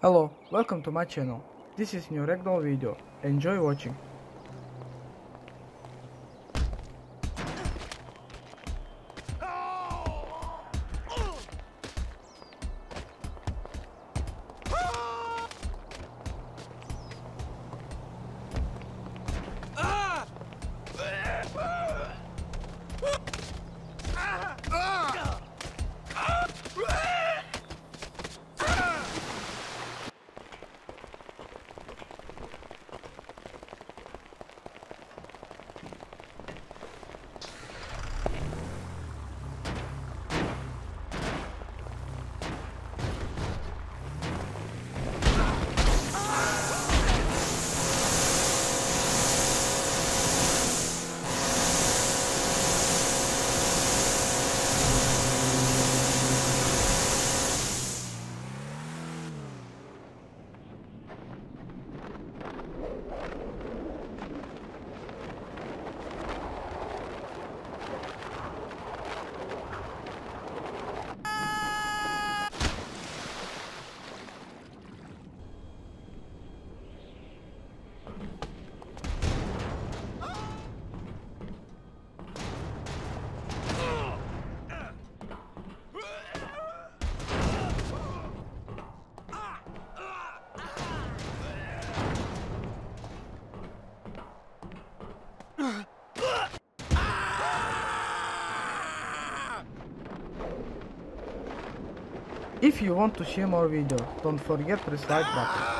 Hello, welcome to my channel. This is new ragdoll video. Enjoy watching. If you want to see more videos, don't forget to press like button.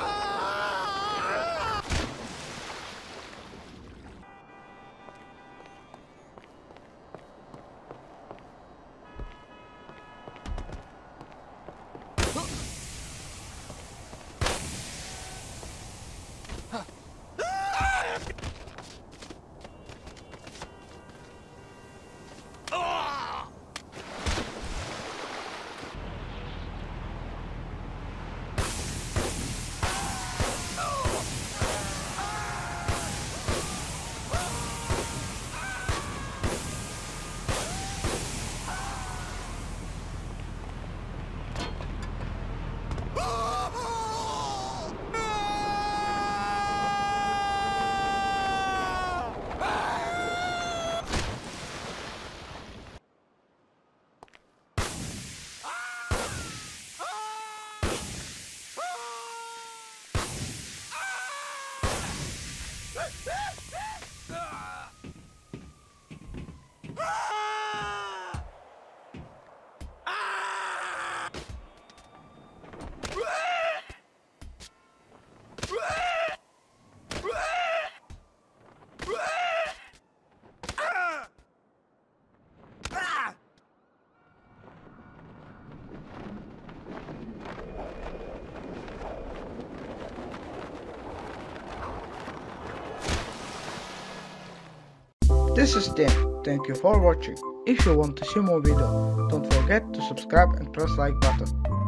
This is Tim. Thank you for watching. If you want to see more videos, don't forget to subscribe and press like button.